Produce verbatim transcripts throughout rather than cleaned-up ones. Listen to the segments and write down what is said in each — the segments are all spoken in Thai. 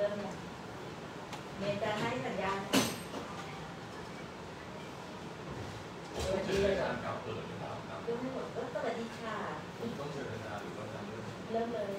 ริ่มยังเมย์จะให้สัญญาณสวัสดีอาจารย์ครับเปิดหรือเปล่าครับเริ่มไม่หมดก็สวัสดีค่ะต้องเชิญอาจารย์หรือว่าอาจารย์เริ่มเลย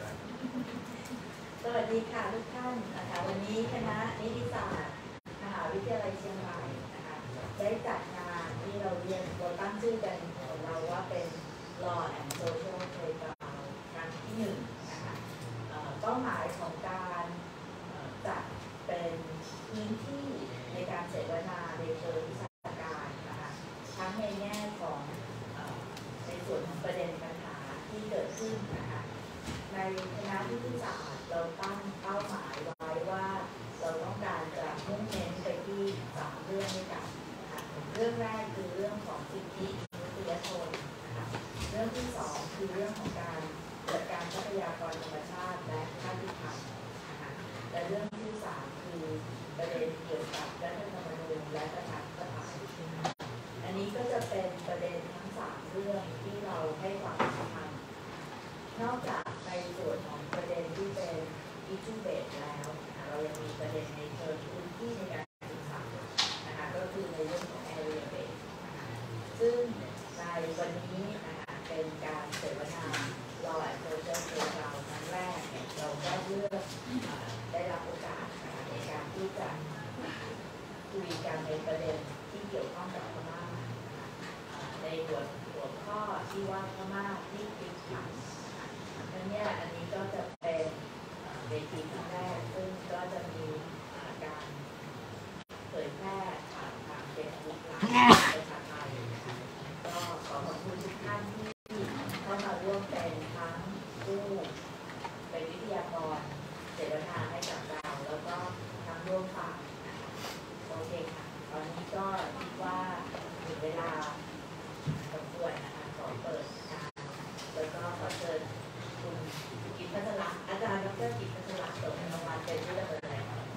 สวัสดีค่ะทุกท่านนะคะวันนี้คณะนิติศาสตร์มหาวิทยาลัยเชียงใหม่นะคะได้จัดงานที่เราเรียนเราตั้งชื่อกันของเราว่าเป็น Law and Social Playground ครั้งที่หนึ่งนะคะเป้าหมายของการจัดเป็นพื้นที่ในการเสวนาในเชิงวิชาการนะคะทั้งในแง่ของในส่วนของประเด็นปัญหาที่เกิดขึ้นนะคะในคณะนิติศาสตร์เราตั้งเป้าหมายไว้ว่าเราต้องการจะมุ่งเน้นไปที่สามเรื่องด้วยกันนะคะเรื่องแรกคือเรื่องของสิทธิมนุษยชนนะคะเรื่องที่สองคือเรื่องของการจัดการทรัพยากรธรรมชาติและค่าที่พักนะคะและเรื่องที่สามคือประเด็นเกี่ยวกับรัฐธรรมนูญและประชาธิปไตยอันนี้ก็จะเป็นประเด็นทั้งสามเรื่องที่เราให้ความสำคัญนอกจากในส่วนของประเด็นที่เป็น issue based แล้วเรายังมีประเด็นในเชิงพื้นที่ในการศึกษานะคะก็คือในเรื่องของ area based นะคะซึ่งในวันนี้นะคะเป็นการเสวนา Law and Social Playground ครั้งแรกเราก็เลือกได้รับโอกาสนะคะในการที่จะคุยกันในประเด็นที่เกี่ยวข้องกับพม่าในหัวหัวข้อที่ว่าพม่าที่ติดขัดนั่นเนี่ยอันนี้ก็จะเป็นเวทีครั้งแรกซึ่งก็จะมีการเผยแพร่ผ่านทางเฟซบุ๊กไลฟ์ประชาไทยก็ขอขอบคุณทุกท่านที่เข้ามาร่วมเป็นทั้งผู้เป็นวิทยากรเสวนาให้กับเราแล้วก็ทั้งร่วมฟังโอเคค่ะตอนนี้ก็คิดว่าถึงเวลาสมควรนะคะขอเปิดงานแล้วก็ขอเชิญคุณกิตพัชระอาจารย์ดร.กิตพัชระส่งรางวัลเป็นผู้ดำเนินรายการ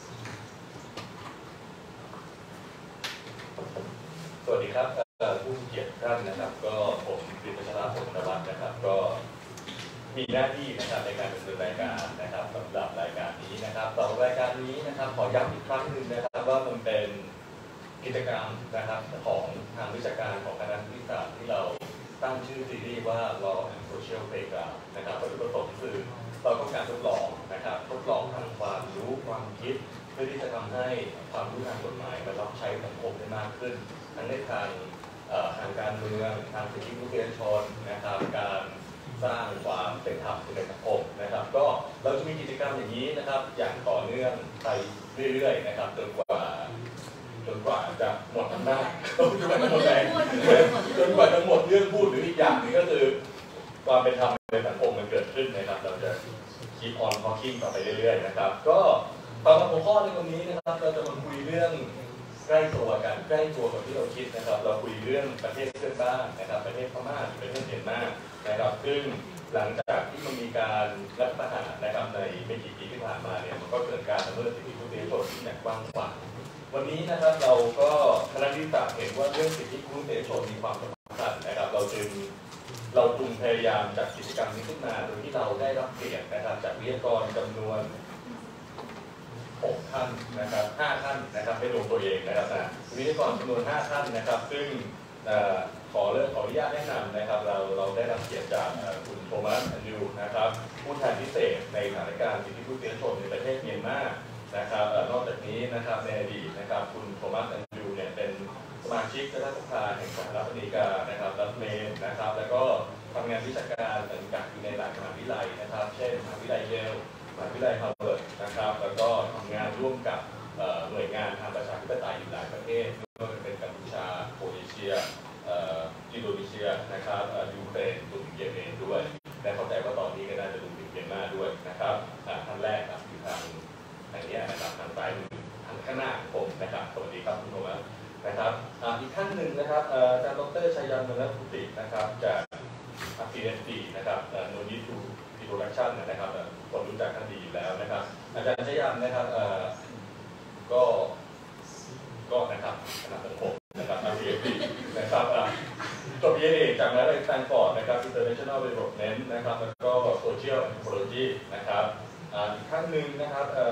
สวัสดีครับผู้เกียรติท่านนะครับก็ผมกิตพัชระ ผลวัฒน์นะครับก็มีหน้าที่นะครับในการดำเนินรายการนะครับสำหรับรายการนี้นะครับต่อรายการนี้นะครับขอย้ำอีกครั้งหนึ่งนะครับว่ามันเป็นกิจกรรมนะครับของทางวิชาการของคณะนิติศาสตร์ที่เราตั้งชื่อซีรีส์ว่า Law and Social Playground นะครับวัตถุประสงค์คือเราต้องการทดลองนะครับทดลองทางความรู้ความคิดเพื่อที่จะทำให้ความรู้ทางกฎหมายมันรับใช้สังคมได้มากขึ้นทั้งในทางทางการเมืองทางสิทธิมนุษยชนนะครับการสร้างความเป็นธรรมในสังคมนะครับก็เราจะมีกิจกรรมอย่างนี้นะครับอย่างต่อเนื่องไปเรื่อยๆนะครับจนกว่าจนกว่าจะหมดอำนาจจนกว่าจะหมดแรงจนกว่าจะหมดเรื่องพูดหรืออีกอย่างนึงก็คือความเป็นธรรมในสังคมมันเกิดขึ้นนะครับเราจะคีปออนทอล์กิ้งต่อไปเรื่อยๆนะครับก็ตามหัวข้อในวันนี้นะครับเราจะมาคุยเรื่องใกล้ตัวกันใกล้ตัวกับที่เราคิดนะครับเราคุยเรื่องประเทศเพื่อนบ้านนะครับประเทศพม่าประเทศเมียนมานะครับซึ่งหลังจากที่มันมีการรัฐประหารนะครับในไม่กี่ปีที่ผ่านมาเนี่ยมันก็เกิดการละเมิดสิทธิมนุษยชนที่กว้างขวางวันนี้นะครับเราก็คณะนิติศาสตร์เห็นว่าเรื่องสิทธิมนุษยชนมีความสำคัญนะครับเราจึงเราจึงพยายามจัดกิจกรรมนี้ขึ้นมาโดยที่เราได้รับเกียรตินะครับจากวิทยากรจำนวนหกท่านนะครับห้าท่านนะครับไม่รวมตัวเองนะครับนะวิทยากรจำนวนห้าท่านนะครับซึ่งขอเริ่มขออนุญาตแนะนำนะครับเราเราได้รับเกียรติจากคุณโทมัส แอนดรูว์นะครับผู้แทนพิเศษในสถานการณ์สิทธิมนุษยชนในประเทศเมียนมานะครับนอกจากนี้นะครับในอดีตนะครับคุณโทมัส แอนดรูว์เนี่ยเป็นสมาชิกรัฐสภาแห่งสหรัฐอเมริกานะครับรัฐเมนนะครับแล้วก็ทำงานวิชาการสังกัดอยู่ในหลายมหาวิทยาลัยนะครับเช่นมหาวิทยาลัยเยลมหาวิทยาลัยฮาร์วาร์ดนะครับแล้วก็ทำงานร่วมกับหน่วยงานทางประชาธิปไตยอยู่หลายประเทศไม่ว่าจะเป็นกัมพูชาโครเอเชียอินโดนีเซียนะครับยูเครนรวมถึงเยเมนด้วยและเข้าใจว่าตอนนี้ก็น่าจะรวมถึงเมียนมาด้วยนะครับท่านแรกครับอยู่ทางทางนี้นะครับทางซ้ายมือทางข้างหน้าผมนะครับสวัสดีครับคุณโทมัสนะครับอีกท่านหนึ่งนะครับอาจารย์ดร.ชัยยันต์ มณฑุตินะครับจากอาร์ พี เอส ดี นะครับโนนิทูอินโทรดักชั่นนะครับคนรู้จักท่านดีอยู่แล้วนะครับอาจารย์ชัยยันต์นะครับก็ก็นะครับคณะสังคมนะครับ อาร์ พี เอส ดี นะครับจบ บี เอ เอกจากมหาวิทยาลัยสแตนฟอร์ดนะครับ International Development นะครับแล้วก็ Social Anthropology นะครับอีกท่านหนึ่งนะครับ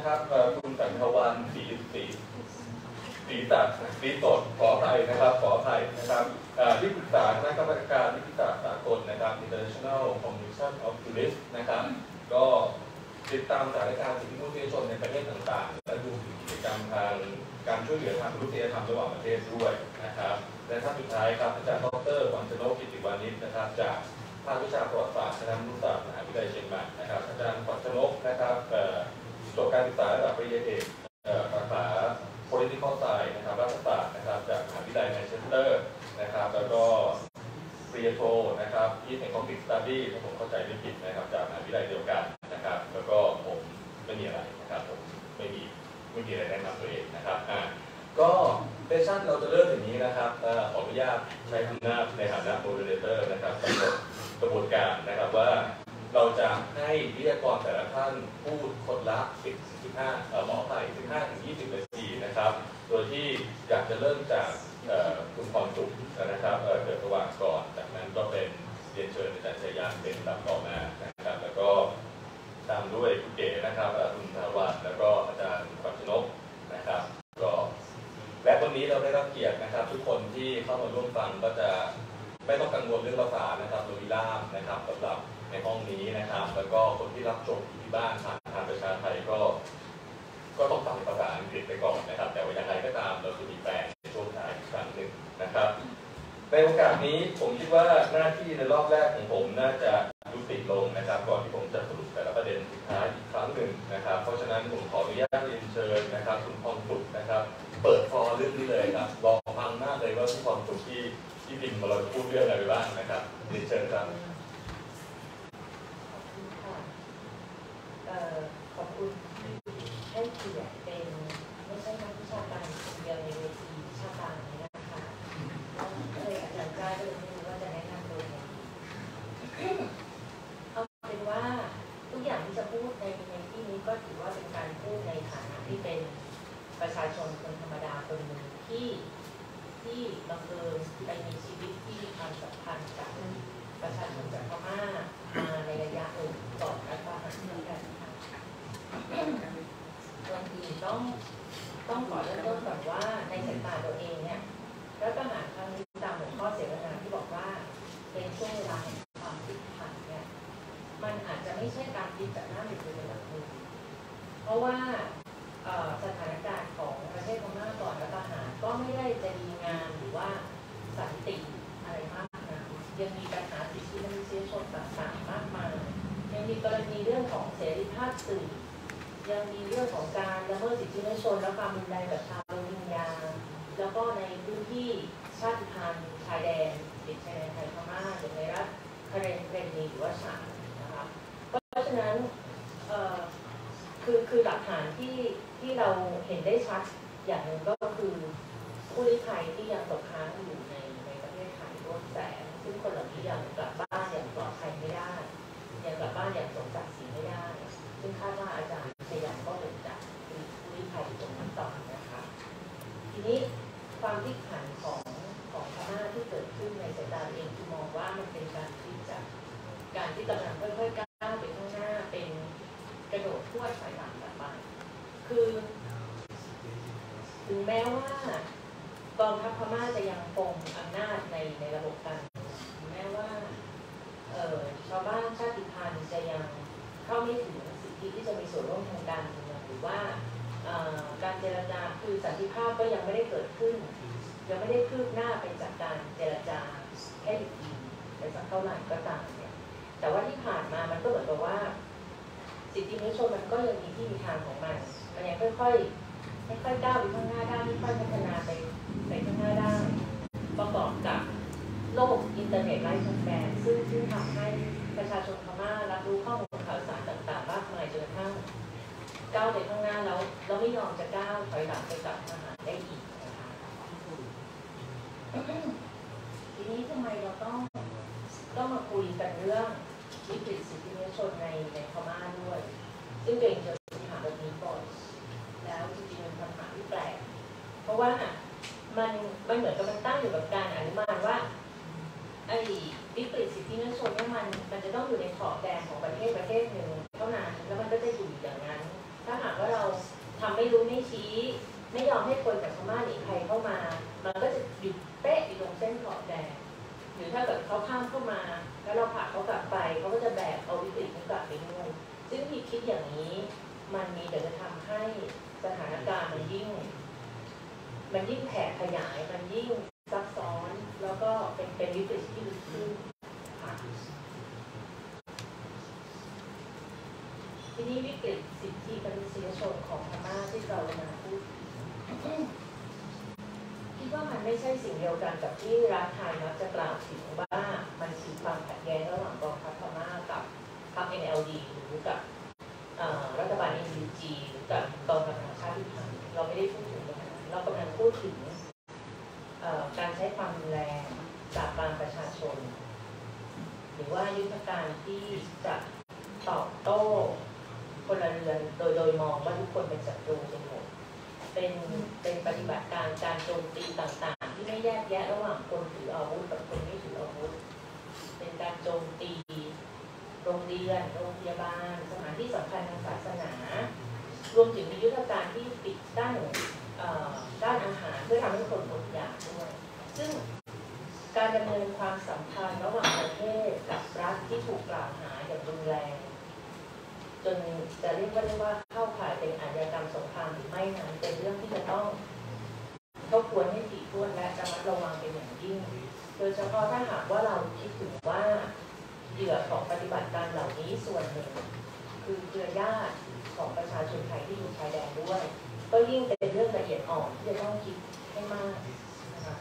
นะครับคุณสันทวันศรีศรีศรีตัดศรีสดขออภัยนะครับขออภัยนะครับที่ปรึกษาคณะกรรมการนิติศาสตร์สากลนะครับ International Commission of Jurists นะครับก็ติดตามสถานการณ์สิทธิมนุษยชนในประเทศต่างๆและดูถึงกิจกรรมทางการช่วยเหลือทางมนุษยธรรมระหว่างประเทศด้วยนะครับและท่านสุดท้ายครับอาจารย์ดรวัญชนกกิติวานิชนะครับจากภาควิชาประวัติศาสตร์คณะมนุษยศาสตร์มหาวิทยาลัยเชียงใหม่นะครับอาจารย์วัญชนกนะครับจบการศึกษาระดับปริญญาเอกสาขา political science นะครับรัฐศาสตร์นะครับจากมหาวิทยาลัยแมนเชสเตอร์นะครับแล้วก็ปริญญาโทนะครับที่ใน conflict study ถ้าผมเข้าใจไม่ผิดนะครับจากมหาวิทยาลัยเดียวกันนะครับแล้วก็ผมไม่มีอะไรนะครับผมไม่มีไม่มีอะไรแนะนำตัวเองนะครับอ่าก็เซสชั่นเราจะเริ่มอย่างนี้นะครับขออนุญาตใช้อำนาจในฐานะโมเดเลเตอร์นะครับกำหนดกระบวนการนะครับว่าเราจะให้วิทยากรแต่ละท่านพูดคนละสิบถึงสิบห้าเอ่อหมอไผ่สิบห้าถึงยี่สิบนาทีนะครับโดยที่อยากจะเริ่มจากคุณพรสุขนะครับเกิดสว่างก่อนจากนั้นก็เป็นเรียนเชิญอาจารย์ชัยยานเป็นลำต่อมานะครับแล้วก็ตามด้วยคุณเก๋นะครับคุณธนวัฒน์แล้วก็อาจารย์วัชนกนะครับก็และวันนี้เราได้รับเกียรตินะครับทุกคนที่เข้ามาร่วมฟังก็จะไม่ต้องกังวลเรื่องภาษานะครับโดยล่ามนะครับสำหรับในห้องนี้นะครับแล้วก็คนที่รับชมอยู่ที่บ้านทางทางประชาไทยก็ก็ต้องฟังภาษาอังกฤษไปก่อนนะครับแต่ว่าอย่างไรก็ตามเราจะมีแปลในช่วงท้ายอีกครั้งหนึ่งนะครับในโอกาสนี้ผมคิดว่าหน้าที่ในรอบแรกของผมน่าจะยุติลงนะครับก่อนที่ผมจะสรุปแต่ละประเด็นสุดท้ายอีกครั้งหนึ่งนะครับเพราะฉะนั้นผมขออนุญาตเรียนเชิญนะครับคุณพรสุขนะครับเปิดฟอร์เรื่องนี้เลยครับรอฟังมากเลยว่าคุณพรสุขที่ที่พิมพ์มาเราจะพูดเรื่องอะไรบ้างนะครับเรียนเชิญครับขอบคุณให้เกียรติเป็นไม่ใช่นักวิชาการคนเดียวในเวทีวิชาการนี้นะคะก็เลยอาจารย์จ้าเลยไม่รู้ว่าจะแนะนำตัวยังไงเอาเป็นว่าทุกอย่างที่จะพูดในในที่นี้ก็ถือว่าเป็นการพูดในฐานะที่เป็นประชาชนคนธรรมดาคนหนึ่งที่ที่บังเอิญไปมีชีวิตที่มีความสัมพันธ์กับประชาชนจากพม่ามาในระยะหนึ่งก่อนรัฐประหารเช่นกันค่ะบางทีต้องต้องขอเริ่มต้นก่อนว่าในสายตาตัวเองเนี่ยรัฐประหารครั้งนี้ตามหัวข้อเสวนาที่บอกว่าเป็นช่วงเวลาแห่งความพลิกผันเนี่ยมันอาจจะไม่ใช่การพลิกจากหน้าหนึ่งเป็นหลังหนึ่งเพราะว่าสถานการณ์ของประเทศพม่าก่อนรัฐประหารก็ไม่ได้จะดีงามหรือว่าสันติอะไรมากนะยังมีปัญหาสิทธิมนุษยชนต่างๆมากมายยังมีกรณีเรื่องของเสรีภาพสื่อยังมีเรื่องของการละเมิดสิทธิมนุษยชนและความรุนแรงกับชาวโรฮิงญาแล้วก็ในพื้นที่ชาติพันธุ์ชายแดนติดชายแดนไทยพม่าอย่างในรัฐคาเรนเรนนีหรือว่าฉานนะคะเพราะฉะนั้นคือคือหลักฐานที่ที่เราเห็นได้ชัดอย่างหนึ่งก็คือผู้ลี้ภัยที่ยังตกค้างอยู่ในในประเทศไทยร่วมแสนซึ่งคนเหล่านี้ยังกลับบ้านอย่างปลอดภัยไม่ได้ยังกลับบ้านอย่างสมศักดิ์ศรีไม่ได้ซึ่งคาดว่าอาจารย์พยายามก็เป็นจากผู้ลี้ภัยตรงนั้นต่อนะคะทีนี้ความพลิกผันของของพม่าที่เกิดขึ้นในสายตาเองคือมองว่ามันเป็นการพลิกจากการที่กำลังค่อยๆก้าวไปข้างหน้าเป็นกระโดดพรวดถอยหลังกลับไปคือถึงแม้ว่ากองทัพพม่าจะยังคงอำนาจในในระบบการเมืองถึงแม้ว่าชาวบ้านชาติพันธุ์จะยังเข้าไม่ถึงสิทธิที่จะมีส่วนร่วมทางการเมืองหรือว่าการเจรจาคือสันติภาพก็ยังไม่ได้เกิดขึ้นยังไม่ได้คืบหน้าเป็นจากการเจรจาแค่ดิบดีไปสักเท่าไหร่ก็ตามเนี่ยแต่ว่าที่ผ่านมามันก็เหมือนกับว่าสิทธิมนุษยชนมันก็ยังมีที่มีทางของมันมันยังค่อยๆค่อยๆก้าวไปข้างหน้าได้ค่อยๆพัฒนาไปไปข้างหน้าได้ประกอบกับโลกอินเทอร์เน็ตไร้พรมแดนซึ่งซึ่งทำให้ประชาชนพม่ารับรู้ข้อมูลข่าวสารต่างๆมากมายจนกระทั่งก้าวไปข้างหน้าแล้วเราไม่ยอมจะก้าวถอยหลังไปกลับมาหาได้อีกนะคะทีนี้ทำไมเราต้องต้องมาคุยกันเรื่องวิกฤตสิทธิมนุษยชนในในพม่าด้วยซึ่งเก่งจะถามแบบนี้ก่อนแล้วจริงๆเป็นคำถามที่แปลกเพราะว่ามันมันเหมือนกับมันตั้งอยู่กับการอนุมานว่าไอ้วิกฤตสิทธิมนุษยชนเนี่ยมันมันจะต้องอยู่ในขอบแดนของประเทศประเทศหนึ่งเท่านั้นแล้วมันก็จะอยู่อย่างนั้นถ้าหากว่าเราทำไม่รู้ไม่ชี้ไม่ยอมให้คนจากพม่าหนีภัยเข้ามามันก็จะหยุดเป๊ะอยู่ตรงเส้นขอบแดงหรือถ้าเกิดเขาข้ามเข้ามาแล้วเราผลักเขากลับไปเขาก็จะแบกเอาวิกฤตนี้กลับไปด้วยซึ่งที่คิดอย่างนี้มันมีแต่จะทำให้สถานการณ์มันยิ่งมันยิ่งแผ่ขยายมันยิ่งซับซ้อนแล้วก็เป็นเป็นวิกฤตที่ลึกขึ้นค่ะทีนี้วิกฤตสิทธิมนุษยชนของพม่าที่เรามาพูดคิดว่ามันไม่ใช่สิ่งเดียวกันกับที่รัฐไทยมักจะกล่าวถึงว่ามันคือความขัดแย้งระหว่างกองทัพพม่ากับพรรค เอ็น แอล ดี หรือกับรัฐบาล เอ็น ยู จี หรือกับกองกำลังชาติพันธุ์เราไม่ได้พูดถึงตรงนั้นเรากำลังพูดถึงการใช้ความรุนแรงปราบปรามประชาชนหรือว่ายุทธการที่จะตอบโต้พลเรือนโดยโดยมองว่าทุกคนเป็นศัตรูกันหมดเป็นเป็นปฏิบัติการการโจมตีต่างๆที่ไม่แยกแยะระหว่างคนถืออาวุธกับคนไม่ถืออาวุธเป็นการโจมตีโรงเรียนโรงพยาบาลสถานที่สำคัญทางศาสนารวมถึงมียุทธการที่ปิดกั้นด้านอาหารเพื่อทำให้คนอดอยากด้วยซึ่งการดำเนินความสัมพันธ์ระหว่างประเทศกับรัฐที่ถูกกล่าวหาอย่างรุนแรงจนจะเรียกว่าได้ว่าเข้าข่ายเป็นอาชญากรรมสงครามหรือไม่นั้นเป็นเรื่องที่จะต้องทบทวนให้ถี่ถ้วนและระมัดระวังเป็นอย่างยิ่งโดยเฉพาะถ้าหากว่าเราคิดถึงว่าเหยื่อของปฏิบัติการเหล่านี้ส่วนหนึ่งคือเครือญาติของประชาชนไทยที่อยู่ชายแดนด้วยก็ยิ่งเป็นเรื่องละเอียดอ่อนที่จะต้องคิดให้มากนะคะ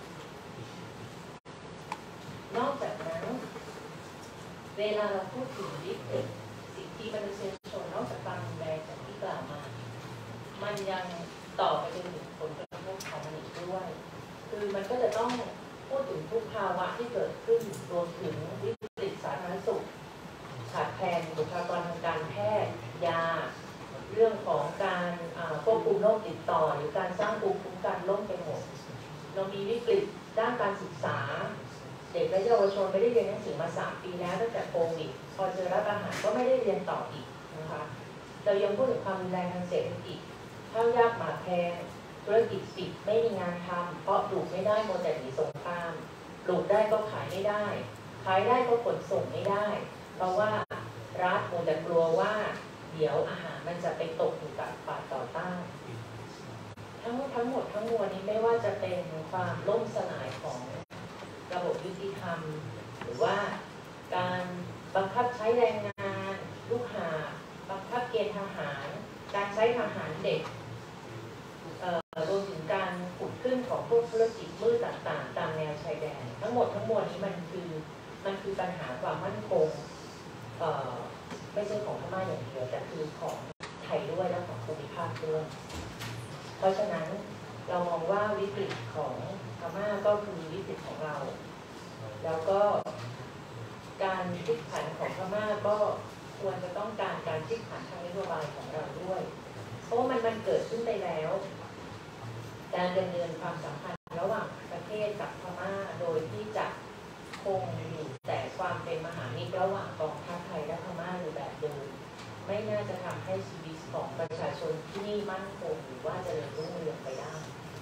นอกจากนั้นเวลาเราพูดถึงวิกฤตสิทธิมนุษยชนนอกจากความรุนแรงจากที่กล่าวมามันยังต่อไปจนถึงผลกระทบของมันอีกด้วยคือมันก็จะต้องพูดถึงทุกภาวะที่เกิดขึ้นรวมถึงวิกฤตสาธารณสุขขาดแคลนบุคลากรทางการแพทย์ยาเรื่องของการควบคุมโรคติดต่อหรือการสร้างภูมิคุ้มกันโรคไปหมดเรามีวิกฤตด้านการศึกษาเด็กและเยาวชนไม่ได้เรียนหนังสือมาสามปีแล้วตั้งแต่โควิดพอเจอรัฐประหารก็ไม่ได้เรียนต่ออีกนะคะเรายังพูดถึงความรุนแรงทางเศรษฐกิจข้าวยากหมากแพงธุรกิจปิดไม่มีงานทำเพราะปลูกไม่ได้โมเดลหนีสงครามปลูกได้ก็ขายไม่ได้ขายได้ก็ขนส่งไม่ได้เพราะว่ารัฐโมเดลกลัวว่าเดี๋ยวอาหารมันจะไปตกอยู่กับฝ่ายต่อต้านทั้งทั้งหมดทั้งมวลนี้ไม่ว่าจะเป็นความล่มสลายของระบบยุติธรรมหรือว่าการบังคับใช้แรงงานลูกหาบังคับเกณฑ์ทหารการใช้ทหารเด็กรวมถึงการขุดขึ้นของพวกธุรกิจมืดต่างๆตามแนวชายแดนทั้งหมดทั้งมวลนี้มันคือมันคือปัญหาความมั่นคงไม่ใช่ของพม่าอย่างเดียวแต่คือของไทยด้วยและของภูมิภาคด้วยเพราะฉะนั้นเรามองว่าวิกฤตของพม่าก็คือวิกฤตของเราแล้วก็การพลิกผันของพม่าก็ควรจะต้องการการพลิกผันทางนโยบายของเราด้วยเพราะว่ามันมันเกิดขึ้นไปแล้วการดำเนินความสัมพันธ์ระหว่างประเทศกับพม่าโดยที่จะคงอยู่แต่ความเป็นมหามิตรระหว่างกองทัพไทยและพม่าหรือแบบเดิมไม่น่าจะทำให้ชีวิตของประชาชนที่นี่มั่นคงหรือว่าเจริญรุ่งเรืองไปได้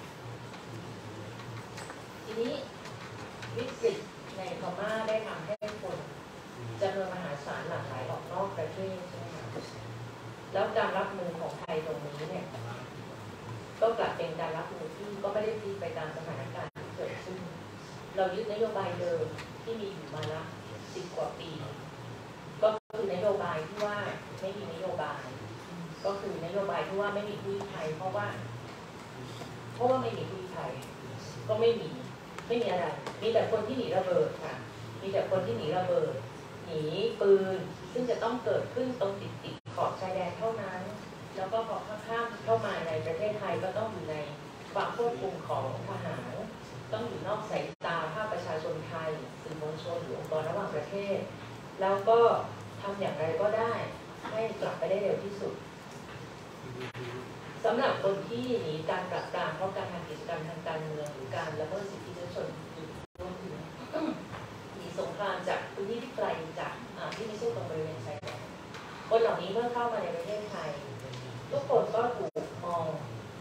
ทีนี้วิกฤตในพม่าได้ทำให้คนจำนวนมหาศาลหลั่งไหลออกนอกประเทศใช่ไหมคะแล้วการรับมือของไทยตรงนี้เนี่ยก็กลับเป็นการรับมือที่ก็ไม่ได้พลิกไปตามสถานการณ์ที่เกิดขึ้นเรายึดนโยบายเดิมที่มีอยู่มาละสิบกว่าปีก็คือนโยบายที่ว่าไม่มีนโยบายก็คือนโยบายที่ว่าไม่มีผู้ลี้ภัยเพราะว่าเพราะว่าไม่มีผู้ลี้ภัยก็ไม่มีไม่มีอะไรมีแต่คนที่หนีระเบิดค่ะมีแต่คนที่หนีระเบิดหนีปืนซึ่งจะต้องเกิดขึ้นตรงติดติดขอบชายแดนเท่านั้นแล้วก็พอข้ามเข้ามาในประเทศไทยก็ต้องอยู่ในความควบคุมของทหารต้องอยู่นอกสายตาภาคประชาชนไทยสื่อมวลชนหรือองค์กรระหว่างประเทศแล้วก็ทำอย่างไรก็ได้ให้กลับไปได้เร็วที่สุดสำหรับคนที่หนีการปราบปรามเพราะการทำกิจกรรมทางการเมืองหรือการละเมิดสิทธิมนุษยชนรวมถึงหนีสงครามจากพื้นที่ที่ไกลจากที่ไม่ใช่ตรงบริเวณชายแดนคนเหล่านี้เมื่อเข้ามาในประเทศไทยทุกคนก็ถูก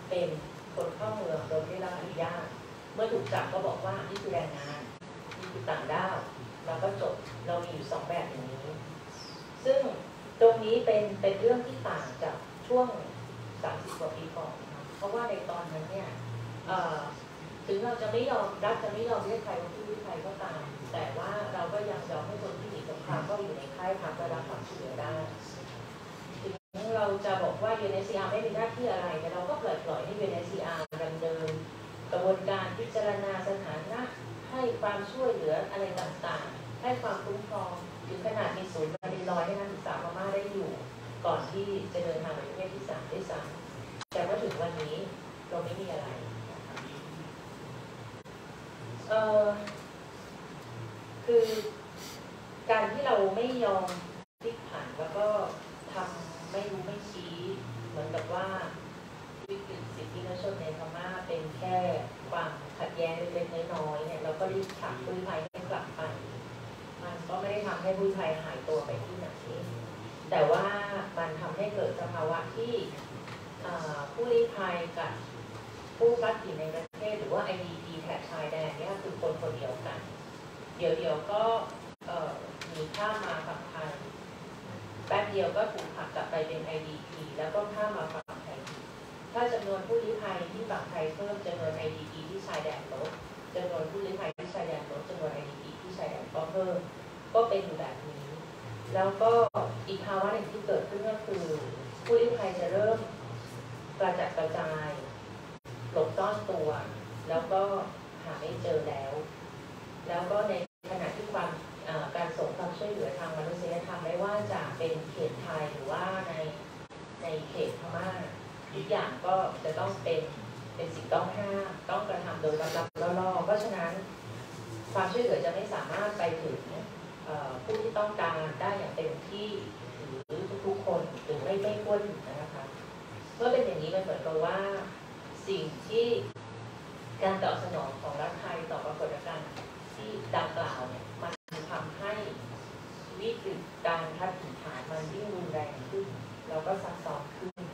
เป็นคนเข้าเมืองโดยไม่ได้รับอนุญาตเมื่อถูกจับก็บอกว่านี่คือแรงงานนี่คือต่างด้าวเราก็จบเรามีอยู่สองแบบอย่างนี้ซึ่งตรงนี้เป็นเป็นเรื่องที่ต่างจากช่วงสามสิบกว่าปีก่อนนะเพราะว่าในตอนนั้นเนี่ยถึงเราจะไม่ยอมรัฐจะไม่ยอมเรียกใครว่าผู้ลี้ภัยก็ตามแต่ว่าเราก็ยังยอมให้คนที่หนีสงครามก็อยู่ในค่ายพักและรับความช่วยเหลือได้ถึงเราจะบอกว่า ยู เอ็น เอช ซี อาร์ ไม่มีหน้าที่อะไรแต่เราก็ปล่อยปล่อยให้ ยู เอ็น เอช ซี อาร์ ดำเนินกระบวนการพิจารณาสถานะให้ความช่วยเหลืออะไรต่างๆให้ความคุ้มครองถึงขนาดมีศูนย์มารีลอยให้นักศึกษาพม่าได้อยู่ก่อนที่จะเดินทางไปประเทศที่สามได้ซ้ำแต่ว่าถึงวันนี้เราไม่มีอะไรเอ่อคือการที่เราไม่ยอมพลิกผันแล้วก็ทำไม่รู้ไม่ชี้เหมือนกับว่าวิกฤตสิทธิมนุษยชนในพม่าเป็นแค่ความขัดแย้งเล็กๆน้อยๆเนี่ยเราก็รีบผลักผู้ลี้ภัยให้กลับไปมันก็ไม่ได้ทำให้ผู้ลี้ภัยหายตัวไปที่ไหนแต่ว่ามันทำให้เกิดสภาวะที่ผู้ลี้ภัยกับผู้พลัดถิ่นในประเทศหรือว่า ไอ ดี พี แถบชายแดนเนี่ยคือคนคนเดียวกันเดี๋ยวเดี๋ยวก็หนีข้ามมาฝั่งไทยแป๊บเดียวก็ถูกผลักกลับไปเป็น ไอ ดี พี แล้วก็ข้ามมาฝั่งไทยถ้าจำนวนผู้ลี้ภัยที่ฝั่งไทยเพิ่มจำนวน ไอ ดี พี ที่ชายแดนลดจำนวนผู้ลี้ภัยที่ชายแดนลดจำนวน ไอ ดี พี ที่ชายแดนก็เพิ่มก็เป็นอยู่แบบนี้แล้วก็อีกภาวะหนึ่งที่เกิดขึ้นก็คือผู้ลี้ภัยจะเริ่มกระจัดกระจายหลบซ่อนตัวแล้วก็หาไม่เจอแล้วแล้วก็ในขณะที่ความการส่งความช่วยเหลือทางมนุษยธรรมไม่ว่าจะเป็นเขตไทยหรือว่าในในเขตพม่าทุกอย่างก็จะต้องเป็นเป็นสิ่งต้องห้ามต้องกระทำโดยลับๆล่อๆเพราะฉะนั้นความช่วยเหลือจะไม่สามารถไปถึงผู้ที่ต้องการได้อย่างเต็มที่หรือทุกๆคนหรือไม่ไม่ควรถึงนะคะเมื่อเป็นอย่างนี้มันเหมือนกับว่าสิ่งที่การตอบสนองของรัฐไทยต่อปรากฏการณ์ที่ดังกล่าวเนี่ยมันทำให้วิกฤตการทัดถิ่นฐานมันยิ่งรุนแรงขึ้นแล้วก็ซับซ้อนขึ้น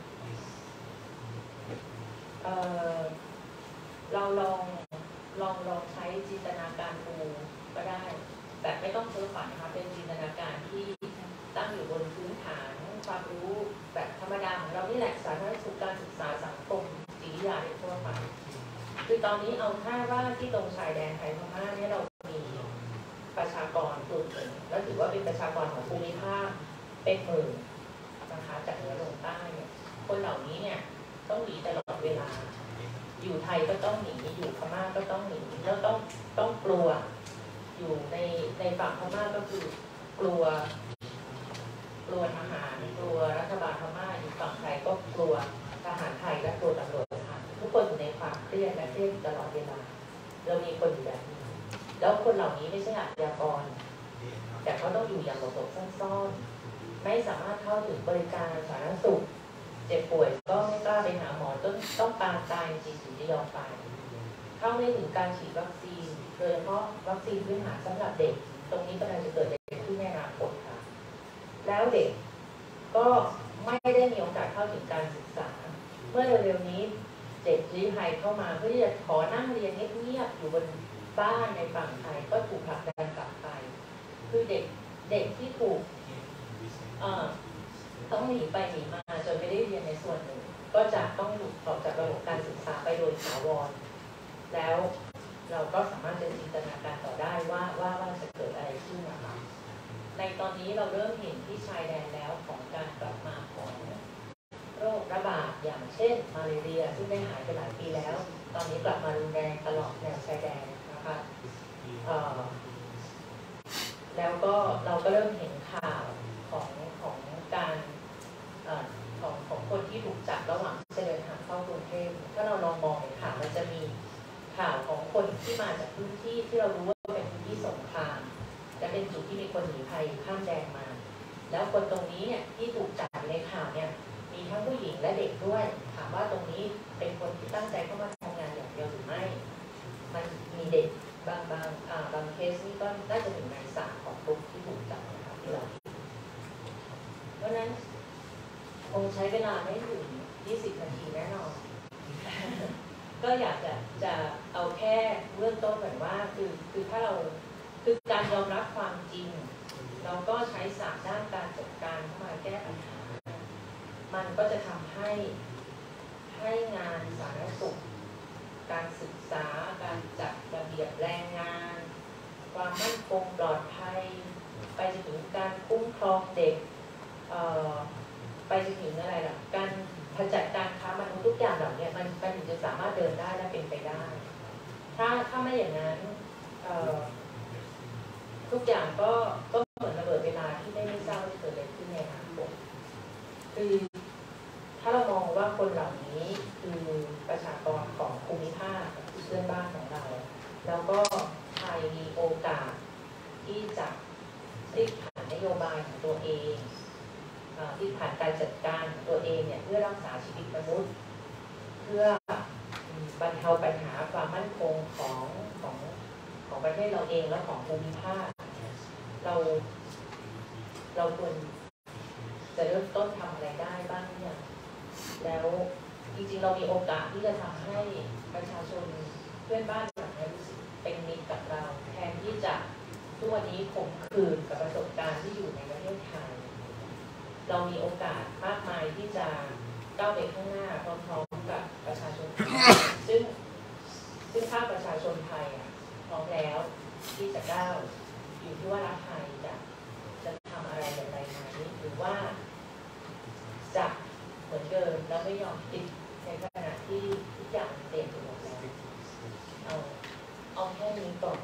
เอ่อ เราลองลองลองใช้จินตนาการดูก็ได้แบบไม่ต้องเพ้อฝันนะคะเป็นจินตนาการที่ตั้งอยู่บนพื้นฐานความรู้แบบธรรมดาของเรานี่แหละสาธารณสุขการศึกษาสังคมจิตวิทยาทั่วไปคือตอนนี้เอาค่าว่าที่ตรงชายแดนไทยพม่าเนี่ยเรามีประชากรกลุ่มหนึ่งแล้วถือว่าเป็นประชากรของภูมิภาคเป็นหมื่นนะคะจากเหนือลงใต้เนี่ยคนเหล่านี้เนี่ยต้องหนีตลอดเวลาอยู่ไทยก็ต้องหนีอยู่พม่าก็ต้องหนีแล้วต้องต้องกลัวอยู่ในในฝั่งพม่าก็คือกลัวกลัวทหารกลัวรัฐบาลพม่าอยู่ฝั่งไทยก็กลัวทหารไทยและกลัวตำรวจไทยทุกคนอยู่ในความเครียดและเครียดตลอดเวลาเรามีคนอยู่แบบนี้แล้วคนเหล่านี้ไม่ใช่อาชญากรแต่เขาต้องอยู่อย่างหลบหลบซ่อนๆไม่สามารถเข้าถึงบริการสาธารณสุขเจ็บป่วยก็ไม่กล้าไปหาหมอต้องต้องปางตายจริงถึงจะยอมไปเข้าไม่ถึงการฉีดวัคซีนโดยเฉพาะวัคซีนพื้นฐานสำหรับเด็กตรงนี้กำลังจะเกิดขึ้นในอนาคตค่ะแล้วเด็กก็ไม่ได้มีโอกาสเข้าถึงการศึกษาเมื่อเร็วๆนี้เด็กลี้ภัยเข้ามาเพื่อที่จะขอนั่งเรียนเงียบๆอยู่บนบ้านในฝั่งไทยก็ถูกผลักดันกลับไปคือเด็กเด็กที่ถูกเอ่อต้องหนีไปหนีมาจนไม่ได้เรียนในส่วนหนึ่งก็จะต้องหลุดออกจากระบบการศึกษาไปโดยถาวรแล้วเราก็สามารถจะจินตนาการต่อได้ว่าว่าว่าจะเกิดอะไรขึ้นนะคะในตอนนี้เราเริ่มเห็นที่ชายแดนแล้วของการกลับมาของโรคระบาดอย่างเช่นมาลาเรียซึ่งได้หายไปหลายปีแล้วตอนนี้กลับมารุนแรงตลอดแนวชายแดนนะคะแล้วก็เราก็เริ่มเห็นข่าวของของการของของคนที่ถูกจับระหว่างที่จะเดินทางเข้ากรุงเทพถ้าเราลองมองในข่าวมันจะมีข่าวของคนที่มาจากพื้นที่ที่เรารู้ว่าเป็นพื้นที่สงครามและเป็นจุดที่มีคนหนีภัยข้ามแดนมาแล้วคนตรงนี้เนี่ยที่ถูกจับในข่าวเนี่ยมีทั้งผู้หญิงและเด็กด้วยถามว่าตรงนี้เป็นคนที่ตั้งใจเข้ามาทำงานอย่างเดียวหรือไม่มันมีเด็กบางบางอ่าบางเคสนี่ก็น่าจะถึงในสามของกลุ่มที่ถูกจับนะคะที่เราเพราะนั้นคงใช้เวลาไม่ถึงยี่สิบนาทีแน่นอนก็อยากจะจะเอาแค่เบื้องต้นก่อนว่าคือคือถ้าเราคือการยอมรับความจริงเราก็ใช้ศาสตร์ด้านการจัดการเข้ามาแก้ปัญหามันก็จะทำให้ให้งานสาธารณสุขการศึกษาการจัดระเบียบแรงงานความมั่นคงปลอดภัยไปจนถึงการคุ้มครองเด็กไปจนถึงอะไรล่ะการขจัดการค้ามนุษย์ทุกอย่างเหล่านี้มันมันถึงจะสามารถเดินได้และเป็นไปได้ถ้าถ้าไม่อย่างนั้นทุกอย่างก็ก็เหมือนระเบิดเวลาที่ไม่ไม่ทราบว่าจะเกิดอะไรขึ้นในอนาคตคือถ้าเรามองว่าคนเหล่านี้คือประชากรของภูมิภาคเพื่อนบ้านของเราแล้วก็ไทยมีโอกาสที่จะพลิกผ่านนโยบายของตัวเองที่ผ่านการจัดการของตัวเองเนี่ยเพื่อรักษาชีวิตมนุษย์เพื่อบรรเทาปัญหาความมั่นคงของของของประเทศเราเองและของภูมิภาคเราเราควรจะเริ่มต้นทำอะไรได้บ้างเนี่ยแล้วจริงๆเรามีโอกาสที่จะทำให้ประชาชนเพื่อนบ้านแบบนี้รู้สึกเป็นมิตรกับเราแทนที่จะทุกวันนี้ข่มขืนกับประสบการณ์ที่อยู่ในประเทศไทยเรามีโอกาสมากมายที่จะก้าวไปข้างหน้าพร้อมๆกับประชาชนซึ่งซึ่งภาคประชาชนไทยพร้อมแล้วที่จะก้าวอยู่ที่ว่ารัฐไทยจะจะทำอะไรอย่างไรไหมหรือว่าจะเหมือนเดิมแล้วไม่ยอมติดในขณะที่ทุกอย่างเปลี่ยนไปหมดแล้วเอาเอาแค่นี้ก่อน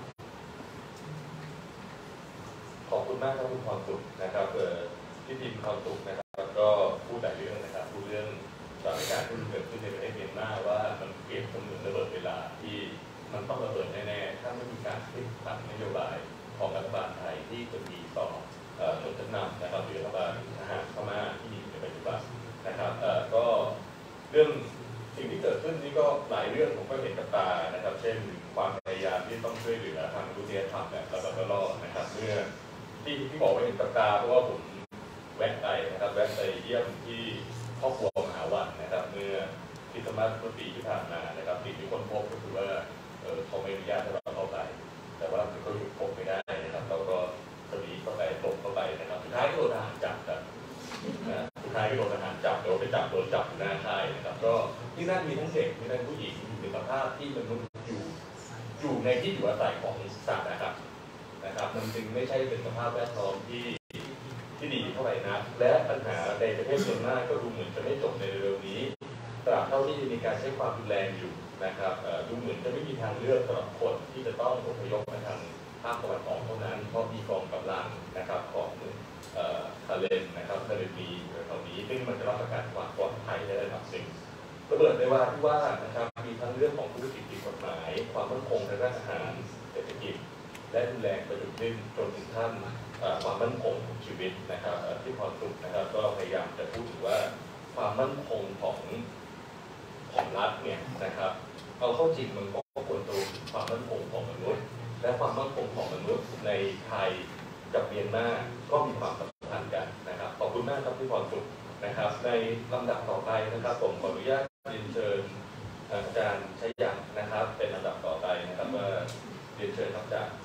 ขอบคุณมากครับคุณความสุขนะครับเอ่อที่ทีมความสุขนะครับก็พูดหลายเรื่องนะครับพูดเรื่องสถานการณ์ที่เกิดขึ้นในประเทศเมียนมาว่ามันเปรียบเสมือนระเบิดเวลาที่มันต้องระเบิดแน่ๆถ้าไม่มีการพลิกผันนโยบายของรัฐบาลไทยที่จะมีต่อชนชั้นนำนะครับหรือรัฐบาลทหารพม่าที่มีในปัจจุบันนะครับก็เรื่องสิ่งที่เกิดขึ้นนี่ก็หลายเรื่องผมก็เห็นกับตานะครับเช่นความพยายามที่ต้องช่วยเหลือทางมนุษยธรรมแบบระเบิดระลอกนะครับเมื่อที่ที่บอกว่าเห็นกับตาเพราะว่าผมแวะไปนะครับแวะไปเยี่ยมที่ครอบครัวมหาวันนะครับเมื่อที่สมัยเมื่อปีที่ผ่านมานะครับสิ่งที่คนพบก็คือว่าเออเขาไม่อนุญาตให้เราเข้าไปแต่ว่ามันก็หยุดพบไม่ได้นะครับเราก็สวีเข้าไปตบเข้าไปนะครับสุดท้ายก็โดนทหารจับครับสุดท้ายก็โดนทหารจับโดนไปจับโดนจับอยู่หน้าค่ายนะครับก็ที่นั่นมีทั้งเด็กมีทั้งผู้หญิงอยู่ในสภาพที่มนุษย์อยู่อยู่ในที่อยู่อาศัยของสัตว์นะครับนะครับมันจึงไม่ใช่เป็นสภาพแวดล้อมที่ที่ดีเท่าไหร่นะและปัญหาในประเทศเมียนมาก็ดูเหมือนจะไม่จบในเร็วนี้ตราบเท่าที่มีการใช้ความรุนแรงอยู่นะครับดูเหมือนจะไม่มีทางเลือกสำหรับคนที่จะต้องอพยพมาทางภาคตะวันออกเท่านั้นเพราะมีกองกำลังนะครับของทะเลนนะครับทะเลมีแถวนี้ซึ่งมันจะรับประกันความปลอดภัยได้ระดับหนึ่งระเบิดในวาที่ว่านะครับมีทั้งเรื่องของธุรกิจผิดกฎหมายความมั่นคงทางด้านอาหารเศรษฐกิจและรุนแรงไปจนถึงจนถึงขั้นความมั่นคงของชีวิตนะครับที่ความสุขนะครับก็พยายามจะพูดถึงว่าความมั่นคงของของรัฐเนี่ยนะครับเอาเข้าจริงมันก็ควรดูความมั่นคงของมนุษย์และความมั่นคงของมนุษย์ในไทยกับเมียนมาก็มีความสัมพันธ์กันนะครับขอบคุณมากครับที่ความสุขนะครับในลำดับต่อไปนะครับผมขออนุญาตเรียนเชิญอาจารย์ชัยยันนะครับเป็นลำดับต่อไปนะครับว่าเรียนเชิญครับอาจารย์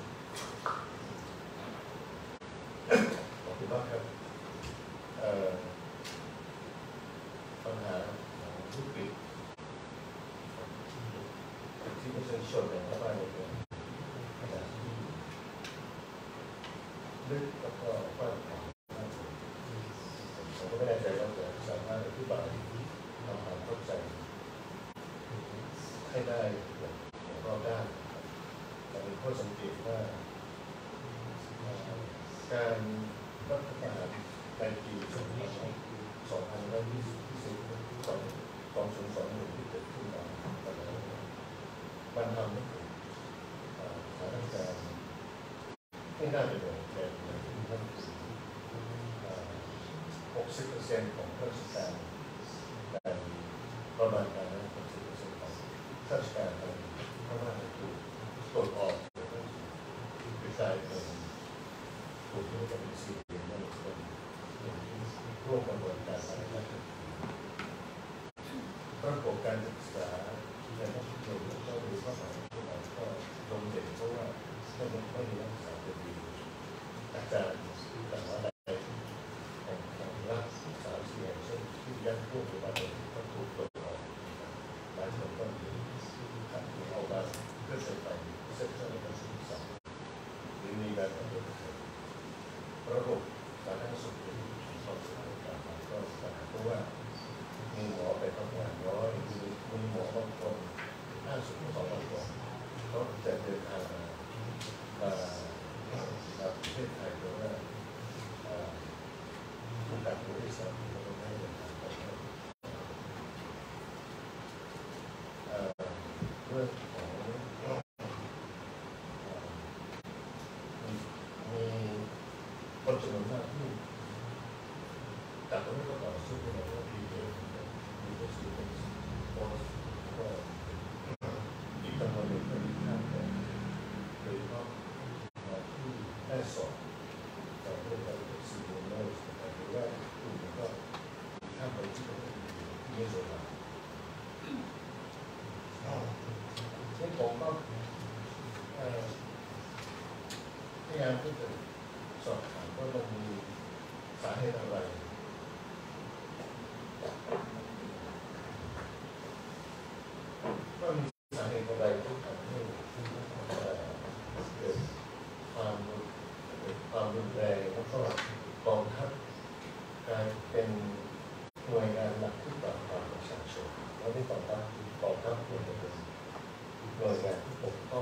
ขอบคุณมากครับปัญหาของธุรกิจที่ประชาชนในภาคใต้เนี่ยขนาดที่ลึกแล้วก็กว้างขวางผมก็ไม่แน่ใจว่าจะสามารถอธิบายทำความเข้าใจให้ได้อย่างรอบด้านแต่เป็นข้อสังเกตว่าการรัฐประหารในปีสองพันยี่สิบสองพันยี่สิบสองสองศูนย์สองหนึ่งที่เกิดขึ้นมามันทำให้เกิดสถานการณ์ไม่น่าจะเป็นแบบที่ท่านหกสิบเปอร์เซ็นต์ของข้าราชการแต่ประมาณการนั้นหกสิบเปอร์เซ็นต์ของข้าราชการนั้นก็น่าจะถูกตรวจออกหรือกลายเป็นกลุ่มที่เป็นซีเรียสนั่นเป็นร่วมกระบวนการอะไรนั่นระบบการศึกษาในพระพุทธองค์ก็ดูพระมหากรุณาธิคุณก็ลงเด่นเพราะว่าไม่ไม่ไม่มีนักศึกษาจะดีอาจารย์แต่ว่าใดของของรัฐศึกษาเสียงเช่นที่ยัดพวกหรือว่าเด็กก็ถูกเปิดออกหลายคนก็มีขัดขืนเอามาเพื่อใช้ไปเส้นทางการศึกษาหรือมีแบบระบบระบบสาธารณสุขที่ความสำคัญการก็เพราะว่ามีหมอไปทำงานน้อยมีมีหมอบางคนห้าสิบสองวันก่อนเขาจะเดินทางมามามาประเทศไทยเพราะว่าผู้การบริษัทเขาต้องให้เดินทางไปเรื่องของมีคนจำนวนมากที่จากตรงนี้ก็ต่อสู้กันว่าดีเยอะมีก็สู้กันโพสก็อีกจำนวนหนึ่งก็มีข้ามแต่โดยเฉพาะที่ได้สอบแต่เรื่องการซีโนโนสหรือว่ากลุ่มก็ข้ามไปที่ที่มิโซรามนี่ผมก็พยายามที่จะสอบถามว่ามันมีสาเหตุอะไรว่ามีสาเหตุอะไรที่ทำให้เกิดความความรุนแรงแล้วก็กองทัพกลายเป็นหน่วยงานหลักที่ปราบปรามประชาชนแล้วที่กองทัพกองทัพควรจะเป็นหน่วยงานที่ปกป้อง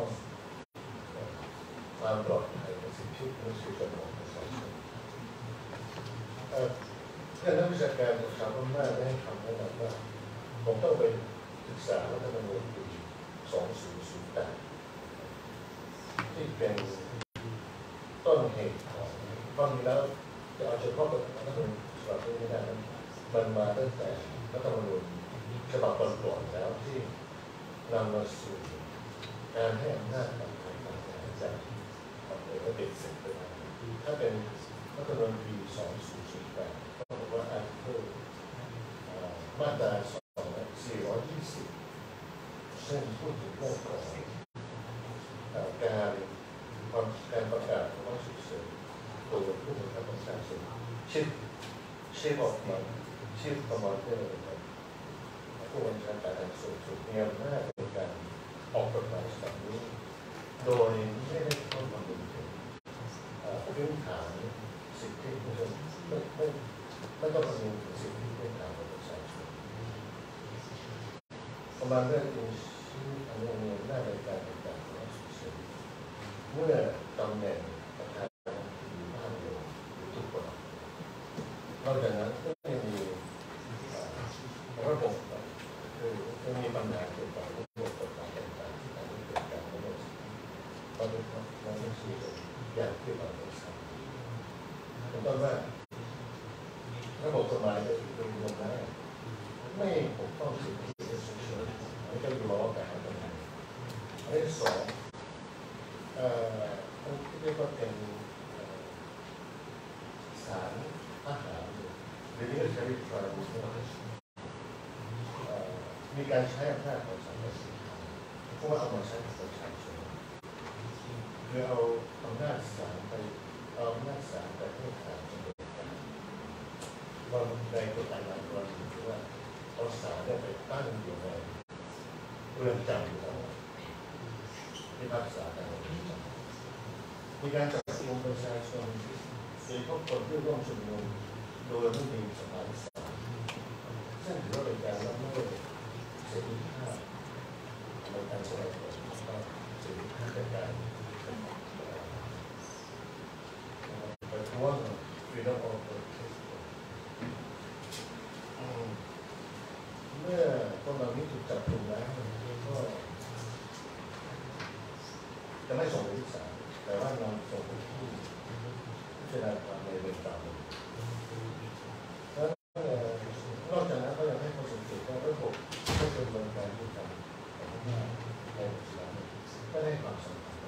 ความปลอดภัยและสิทธิมนุษยชนของประชาชนเพื่อนนักวิชาการจากชาวพม่าได้คำแนะนำว่าผมต้องไปศึกษารัฐธรรมนูญปีสองพันสิบแปดที่เป็นต้นเหตุของความมีแล้วจะเอาเฉพาะรัฐธรรมนูญฉบับนี้ไม่ได้มันมาตั้งแต่รัฐธรรมนูญฉบับก่อนๆแล้วที่นำมาสู่การให้อำนาจกับทางการจากก็เด็กเสร็จไปแล้วถ้าเป็นรัฐธรรมนูญปีสองพันสิบแปดก็บอกว่าอาร์ติเคิลมาตราสองสี่ร้อยยี่สิบซึ่งพูดถึงเรื่องของการการประกาศว่าฉุกเฉินตัวผู้บังคับบัญชาชนชิปชิปออกมาชิปประมาณเท่าไหร่ผู้บัญชาการสูงสุดมีอำนาจในการออกกฎหมายฉบับนี้โดยไม่ได้เข้ามาดูถึงพื้นฐานสิทธิมนุษยชนไม่ไม่ไม่ต้องคำนึงถึงสิทธิพื้นฐานของประชาชนประมาณเรื่องที่อันนี้มีหน้าในการประกาศว่าฉุกเฉินเมื่อตำแหน่งประธานาธิบดีบ้านเมืองหรือทุกคนนอกจากนั้นก็ยังมีระบบคือจะมีปัญหาเกี่ยวกับระบบกฎหมายต่างๆที่ทำให้เกิดการละเมิดสิทธิเราเป็นเราเป็นสิ่งอย่างที่เราต้องทำเป็นต้นว่าระบบกฎหมายโดยรวมแล้วไม่ปกป้องสิทธิมนุษยชนไม่ก็ล้อกันอะไรกันอันที่สองเอ่อที่เรียกว่าเป็นศาลทหารหรือที่เราใช้วิธีการมีการใช้อำนาจของศาลรัฐเพราะว่าเอามาใช้กับประชาชนคือเอาอำนาจศาลไปเอาอำนาจศาลไปให้ศาลดำเนินการวันในกฎหมายหลายกรณีที่ว่าเอาศาลเนี่ยไปตั้งอยู่ในเรือนจำอยู่แล้วพิพากษาการมีการจับกุมประชาชนโดยเฉพาะคนที่ร่วมชุมนุมโดยไม่มีสถานศาลซึ่งถือว่าเป็นการละเมิดเสรีภาพในการแสดงออกของเสรีภาพในการประท้วง freedom of protest เมื่อคนเหล่านี้ถูกจับกุมแล้วก็จะไม่ส่งไปที่ศาลแต่ว่านำส่งไปที่พิจารณาความในเรือนจำแล้วนอกจากนั้นก็ยังให้ความสังเกตว่าระบบก็เป็นบริการที่การของผู้ว่าในปัจจุบันก็ได้ความสำคัญ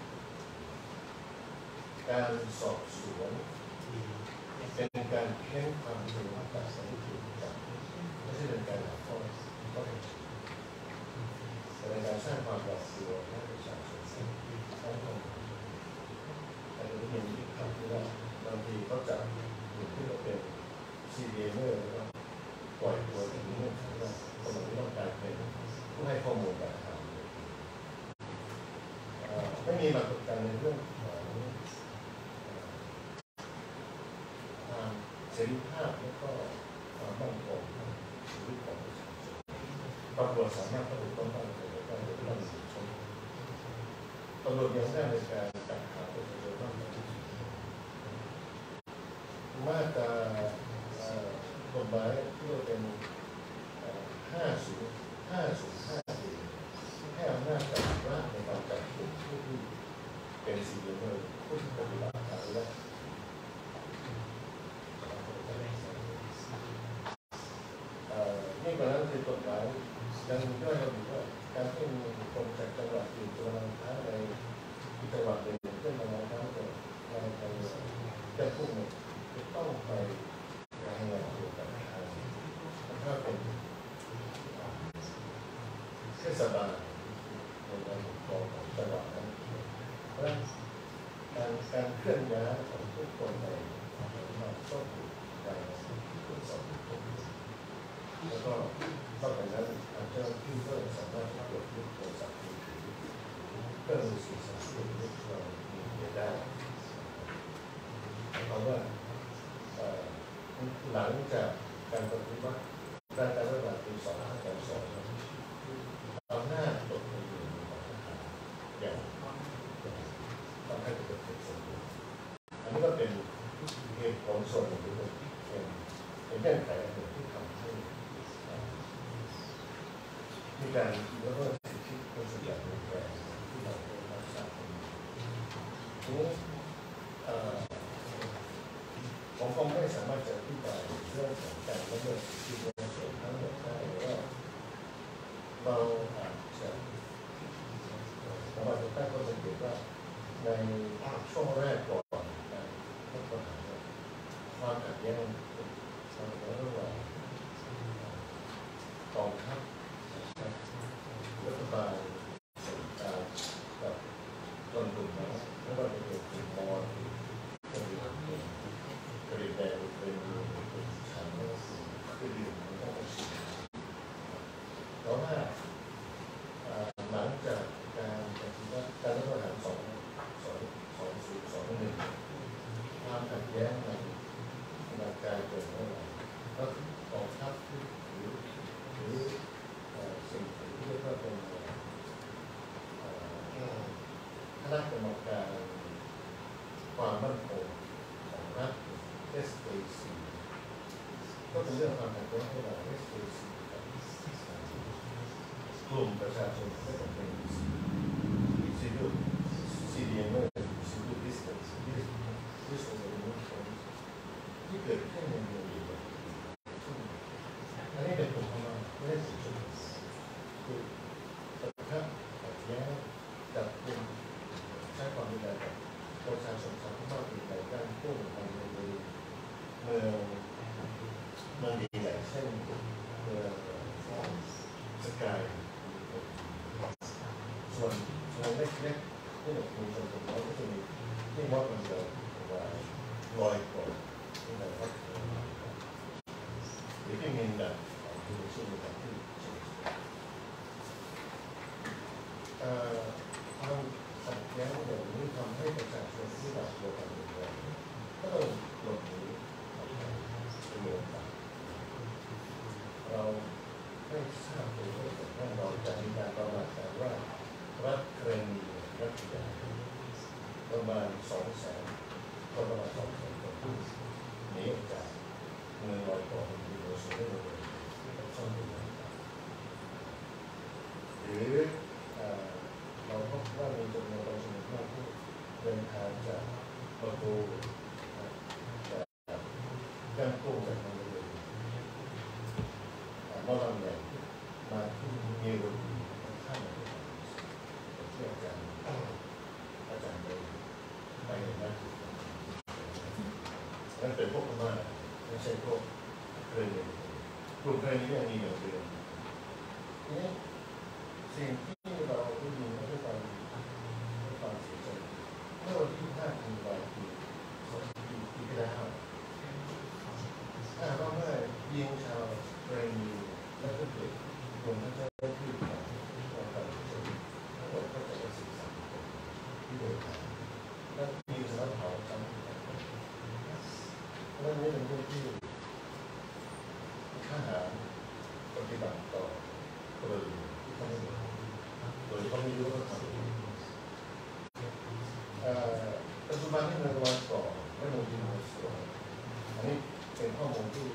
การสอบสวนเป็นการเค้นความจริงจากสถิติจากไม่ใช่เป็นการหาข้อข้อเท็จจริงสร้างความหวาดกลัวให้ประชาชนทั้งท้องแต่ก็เห็นที่คำที่ว่าบางทีเขาจับกลุ่มที่เราเป็นซีเดียเมอร์แล้วก็ปล่อยตัวถึงเรื่องที่ว่าคนเหล่านี้ต้องการเป็นผู้ให้ข้อมูลแบบข่าวไม่มีหลักประกันในเรื่องของความเสรีภาพและก็ความมั่นคงชีวิตของประชาชนตำรวจสามารถเข้าไปป้องกันได้โดยไม่ต้องสืบสวนตำรวจยังได้ในการจับข่าวประชาชนบ้างมาตรากฎหมายที่เราเป็นห้าศูนย์ห้าศูนย์ห้าเอให้อำนาจกับรัฐในการจับกลุ่มผู้ที่เป็นซีเรียลผู้ที่ปฏิบัติการและนี่กว่านั้นคือกฎหมายยังย่อยระบุว่าการที่มีคนจากจังหวัดอื่นจะมาค้าในจังหวัดหนึ่งเช่นมาค้าในในจะพูดเนี่ยจะต้องไปรายงานตัวกับทางถ้าเป็นเทศบาลในการปกครองของจังหวัดนั้นเพราะการการเคลื่อนย้ายของทุกคนในมาต้องถูกการตรวจสอบแล้วก็นอกจากนั้นทางเจ้าหน้าที่ก็สามารถตรวจยึดโทรศัพท์มือถือเครื่องมือสื่อสารที่เรามีได้เพราะว่าหลังจากการปฏิวัติการการระบาดปีสองพันห้าร้อยสองอำนาจตกในมือของทหารอย่างทำให้เกิดเป็นสมบูรณ์อันนี้ก็เป็นเหตุผลส่วนหนึ่งที่เป็นเป็นเงื่อนไขอันหนึ่งที่ทำให้มีการละเมิดสิทธิมนุษยชนแบบที่เราได้รับทราบทีนี้ผมคงไม่สามารถจะอธิบายเรื่องของการละเมิดสิทธิมนุษยชนทั้งหมดได้ว่าเราอาจจะสามารถจะตั้งข้อสังเกตว่าในช่วงแรกก่อนการรัฐประหารความขัดแย้งความขัดแย้งระหว่างกองทัพรัฐบาลส่วนกลางกับชนกลุ่มนั้นไม่ว่าจะเป็นกลุ่มมอญเป็นกระดิ่งแดงเป็นฉันก็คือดื่มมันก็ไม่ใช่เพราะว่าหลังจากการปฏิวัติการรัฐประหารสองสองสองศูนย์สองหนึ่งความขัดแย้งในมันกลายเป็นอะไรก็กองทัพหรือหรือสิ่งที่เรียกว่าเป็นคณะกรรมการความมั่นคงของรัฐ เอส เอ ซี ก็เป็นเรื่องความขัดแย้งระหว่าง เอส เอ ซี กับกลุ่มประชาชนไม่จำเป็นซีดูซีดีเอ็มเออร์ซีดูดิสเทนซ์ดิสดิสโอเวอร์มูฟที่เกิดขึ้นในเมืองนี้อันนี้เป็นกลุ่มของเราไม่ได้สิทธิ์คือปะทะขัดแย้งกับกลุ่มใช้ความรุนแรงกับประชาชนชาวพม่าเป็นในด้านตู้ในเมืองเมืองเมืองใหญ่เช่นเมืองสกายส่วนส่วนเล็กๆที่เรามีชนกลุ่มน้อยก็จะมีที่มอดมันเดิมว่าลอยก่อนที่ไหนก็หรือที่มีแบบที่มีชื่อแบบที่ความขัดแย้งแบบนี้ทำให้ประชาชนที่หวาดกลัวกันอยู่แล้วก็ต้องหลบหนีออกไปเป็นเมืองต่างเราไม่ทราบเลยว่าท่านเราจะมีการประมาณการว่ารัฐเครนีรัฐใหญ่ประมาณสองแสนก็ประมาณสองแสนคนหนีออกจากเมืองลอยก่อนที่เราสูญได้เลยกับช่องทางหรือเราพบว่ามีจำนวนประชาชนมากที่เดินทางจากประตูจากย่างกุ้งจากทางเรือมอลำใหญ่มาที่นิวซีแลนด์ข้างๆที่อาจารย์อาจารย์ไปไปเห็นนะนั่นเป็นพวกพม่าไม่ใช่พวกเคยกลุ่มเคยนี้ยังมีอย่างเดิมทีนี้สิ่งที่เรายิงชาวเรนีและก็เด็กรวมทั้งเจ้าหน้าที่ขององค์การกุศลทั้งหมดก็จะได้สิบสามคนที่เดินทางและมีสารเผาจำนวนเพราะฉะนั้นนี่เป็นเรื่องที่ทหารปฏิบัติต่อพลเรือนที่เขาไม่รู้โดยเขาไม่รู้ว่าทำอะไรปัจจุบันที่ในวันก่อนและในยิงในส่วนอันนี้เป็นข้อมูลที่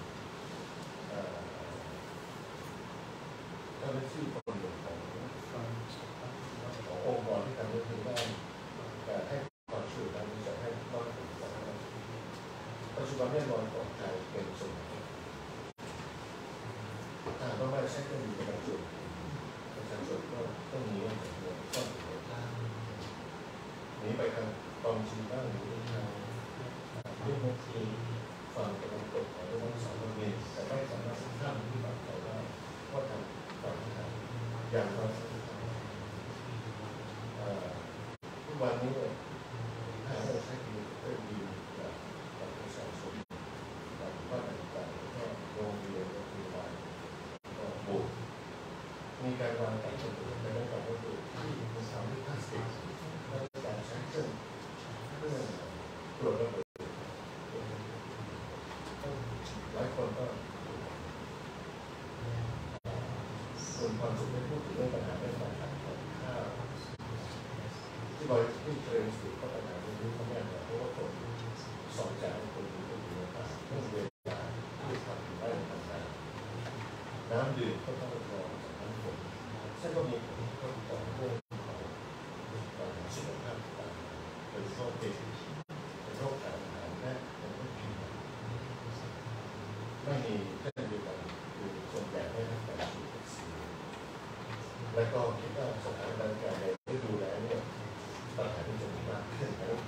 เจ้าหน้าที่คนหนึ่งของขององค์กรที่ทำเรื่องนี้ได้แต่ให้ความช่วยเหลือการจะให้ร้อยถึงสองปัจจุบันนี้รอยต่อใจเป็นส่วนถ้าเราไม่ใช้เครื่องมือในการจุดประชาชนก็ต้องหนีออกจากเมืองซ่อนตัวหนีไปทางตอนจีนบ้างหรือทางเรื่องของทีฝั่งตะวันตกของเรื่องสองประเทศแต่ไม่สามารถข้ามที่ฝั่งเราได้ว่าทางฝั่งทางอย่างน้อยทุกวันนี้เนี่ยถ้าเราใช้ดีก็ดีกับประชาชนกับบ้านต่างๆก็โรงเรียนโรงพยาบาลก็บุกมีการวางแผนสมบูรณ์ในเรื่องของวัตถุที่มีสารพลาสติกและการใช้เครื่องเครื่องตรวจระเบิดหลายคนก็ส่วนความสุขไม่พูดถึงเรื่องปัญหาเรื่องการขาดข้าวที่บริษัทที่เทรนส์ก็ปัญหาเรื่องนี้เขาแน่นอนเพราะว่าคนสองจากคนนี้ก็อยู่ในภาคเรื่องเวลาที่ทำได้ต่างๆน้ำดื่มก็ต้องรอจากน้ำฝนซึ่งก็มีผลกระทบต่อเรื่องของสุขภาพต่างๆโดยเฉพาะเด็กเป็นโรคขาดอาหารและเป็นโรคผิวหนังไม่มีเช่นเดียวกันคือส่วนใหญ่ไม่ได้การฉีดวัคซีนและก็คิดว่าสถานการณ์การในฤดูแล้งเนี่ยปัญหาที่จะมีมากขึ้นแล้ว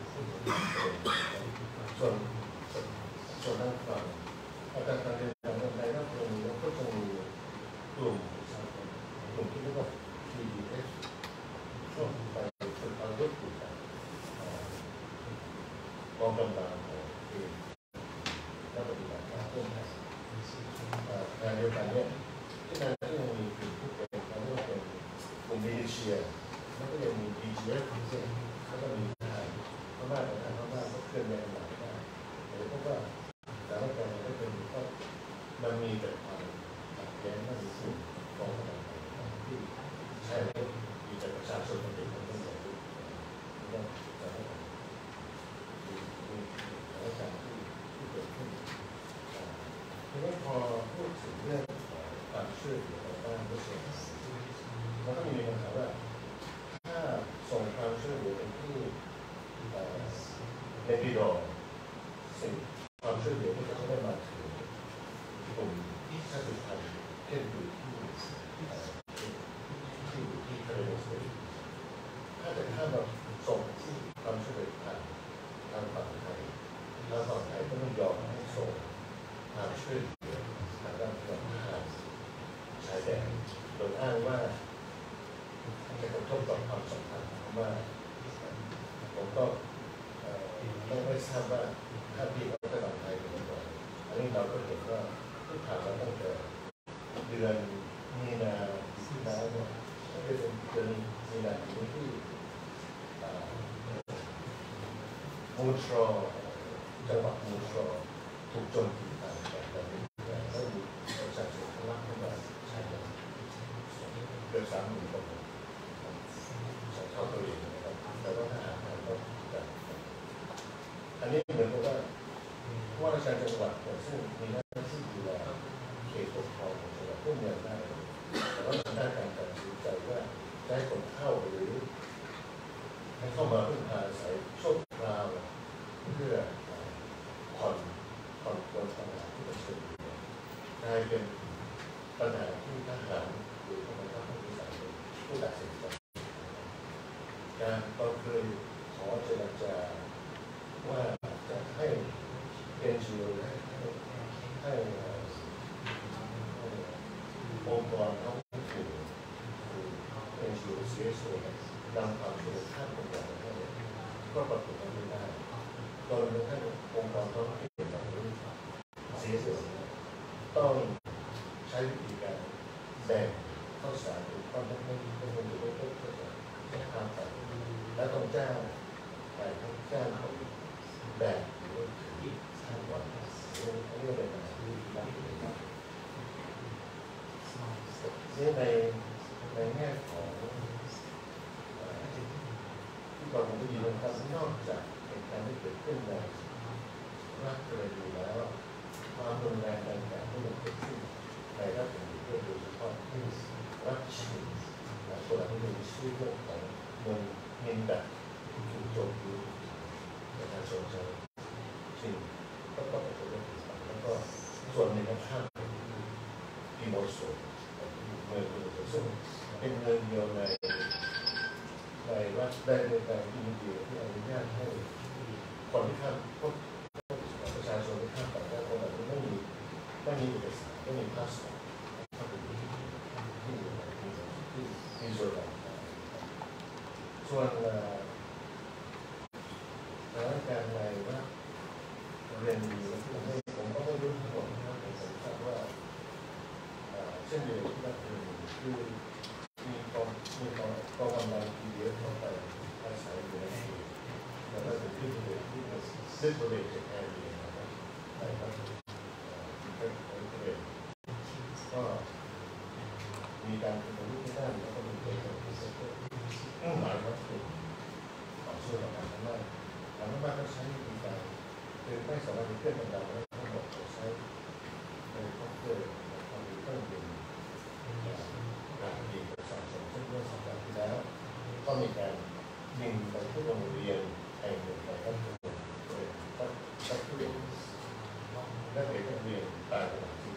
ส่วนส่วนด้านฝั่งอาการการเดินทางในรอบเมืองนี้ก็จะมีกลุ่มกลุ่มที่เรียกว่า ที ดี เอส ช่วงไปฝึกอาวุธอยู่กับกองกำลังของเองและปฏิบัติการร่วมกันงานเดียวกันเนี่ยที่นั่นก็ยังมีกลุ่มที่เป็นเขาเรียกว่าเป็นกลุ่มมิลิเชียแล้วก็ยังมี ดี จี เอฟ แล้วก็มีทหารพม่าแต่ทหารพม่าก็เคลื่อนย้ายหลายได้แต่พบว่าสถานการณ์ก็เป็นก็มันมีแต่ความขัดแย้งมันมีสิ่งของกำลังที่ใช้แล้วมีแต่ประชาชนเป็นเด็กมันต้องใหญ่ด้วยแล้วสถานการณ์มีสถานการณ์ที่ที่เกิดขึ้นทีนี้พอพูดถึงเรื่องความช่วยเหลือของบ้านก็เช่นมันก็มีปัญหาว่าถ้าส่งความช่วยเหลือไปที่ในปีดอสิ่งความช่วยเหลือที่จะได้มาถึงกลุ่มชาติพันธุ์เช่นอยู่ที่ที่อยู่ที่ทะเลโนเซียถ้าจะข้ามมาส่งที่ความช่วยเหลือผ่านทางฝั่งไทยทางฝั่งไทยก็ไม่ยอมให้ส่งความช่วยเหลือทางด้านฝั่งทางชายแดนโดยอ้างว่าจะกระทบต่อความสัมพันธ์เพราะว่าผมก็ไม่ไม่ทราบว่าถ้าพี่รัฐบาลไทยเป็นก่อนอันนี้เราก็เห็นว่าที่ผ่านมาตั้งแต่เดือนมีนาที่แล้วเนี่ยก็เป็นเดือนมีนาที่มูทรอจังหวัดมูทรอถูกโจมตีตามแบบนี้แล้วมีประชาชนทะลักเข้ามาใช้เกือบสามหมื่นคนชาวเกาหลีนะครับแต่ว่าทหารก็จัดอันนี้เหมือนกับว่าว่าราชการจังหวัดซึ่งมีหน้าที่ดูแลเขตปกครองของจังหวัดก็มีอำนาจแต่ว่าทางด้านการตัดสินใจว่าจะให้คนเข้าหรือให้เข้ามาพึ่งพาอาศัยชั่วคราวเพื่อผ่อนผ่อนปลนปัญหาที่มันเกิดขึ้นกลายเป็นปัญหาที่ทหารหรือผู้บังคับบัญชาผู้ตัดสินใจการเราเคยขอเจรจาว่าจะให้เอ็น จี โอ ให้ให้องค์กรท้องถิ่นหรือเอ็น จี โอ ซี เอส โอ นำความช่วยเหลือข้ามองค์กรให้ก็ปรากฏว่าไม่ได้โดยให้องค์กรท้องถิ่นเหล่านี้ ซี เอส โอ ไต้องใช้วิธีการแบ่งข้าวสารเป็นก้อนเล็กๆเป็นคนอยู่เล็กๆก็จะจะทำกันแล้วต้องจ้างไปทั้งจ้างคนแบ่งหรือที่ทำวันอันนี้ก็เป็นอาชีพที่รับผิดชอบนี่ในในแง่ของที่เราคงได้ยินนะครับนอกจากเหตุการณ์ที่เกิดขึ้นในรัฐเกรดีแล้วความรุนแรงต่างๆที่มันเกิดขึ้นในรัฐเกรดีโดยเฉพาะที่รัฐชิลีและส่วนที่มีชื่อเรื่องของเมืองเมนดาถูกโจมตีประชาชนชาวชิลีก็ต้องเป็นเรื่องที่สำคัญแล้วก็ส่วนหนึ่งก็ข้ามไปที่โมโซเมืองเมืองซึ่งเป็นเมืองเดียวในในรัฐได้ในการอินเดียที่อนุญาตให้คนที่ข้ามพวกประชาชนที่ข้ามต่างด้าวคนเหล่านี้ไม่มีไม่มีเอกสารไม่มีพาสปอร์ตเข้าไปที่ที่ที่อิสราเอลส่วนสถานการณ์ในว่าเรียนดีผมก็ไม่รู้ทั้งหมดนะครับแต่ผมทราบว่าเช่นเดียวกับรัฐเรียนคือมีกองมีกองกองกำลังทีเดียวเข้าไปอาศัยอยู่ในแล้วก็เป็นที่บริเวณที่เป็นซึ่งบริเวณจากแอร์เรียนนะครับในรัฐเป็นบริเวณก็มีการเป็นรูปที่ด้านแล้วก็มีเป็นตัวที่เซ็ตหมายว่าคือต่อสู้กับการทำงานการทำงานก็ใช้วิธีการคือไม่สามารถเคลื่อนกำลังได้ทั้งหมดใช้ในคอมพิวเตอร์ทำเครื่องบินการยิงประชาชนเช่นเมื่อสัปดาห์ที่แล้วก็มีการยิงไปที่โรงเรียนแห่งหนึ่งในรัฐเกรดีเลยก็ชักเรียนนักเรียนนักเรียนตายไปหลายสิบ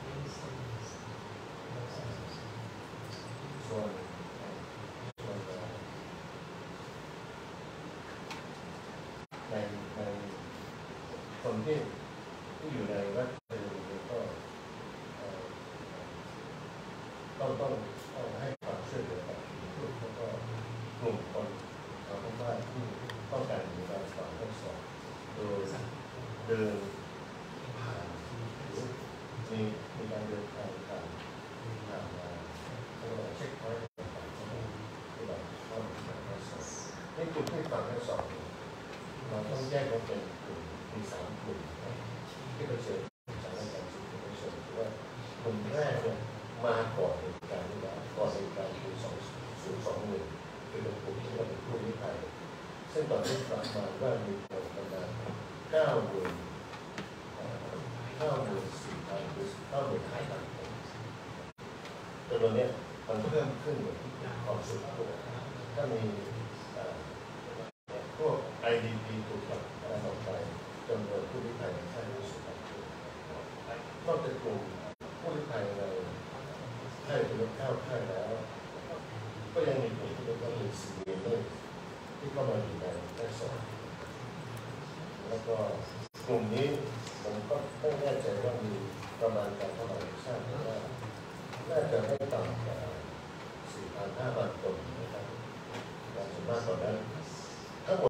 ส่วนส่วนในในคนที่ที่อยู่ในรัฐเกรดีก็ต้องต้องต้องให้ความช่วยเหลือกับผู้แล้วก็กลุ่มคนชาวบ้านที่ต้องการมีการสอนทดสอบโดยเดินผ่านหรือมีมีการเดินทางผ่านผ่านมาเรียกว่าเช็คพอยต์ต่างๆที่เราเข้ามาทดสอบนี่กลุ่มที่ฝั่งทดสอบเราต้องแยกออกเป็นกลุ่มมีสามกลุ่มที่เผชิญสถานการณ์สุดที่เผชิญคือว่ากลุ่มแรกเนี่ยมาก่อนเหตุการณ์นี้แล้วก่อนเหตุการณ์ปีสองศูนย์สองหนึ่งคือเป็นกลุ่มที่เราเป็นผู้ลี้ภัยซึ่งตอนนี้ประมาณว่ามีคนประมาณเก้าหมื่นเก้าหมื่นสี่พันหรือเก้าหมื่นห้าพันคนจำนวนนี้มันเพิ่มขึ้นเหมือนที่ความสุขตัวถ้ามีพวก ไอ ดี พี ถูกหลักการออกไปจำนวนผู้ลี้ภัยในชาติรู้สึกนอกจากกลุ่มผู้ลี้ภัยในค่ายเป็นข้าวค่ายแล้วก็ยังมีกลุ่มที่เรียกว่าเป็นซีเรียนที่เข้ามาอยู่ในแค่สองแล้วก็กลุ่มนี้ผมก็ไม่แน่ใจว่ามีประมาณการเท่าไหร่ทราบว่าน่าจะไม่ต่ำกว่า สี่พันห้าพัน คนนะครับการส่วนมากตอนนั้น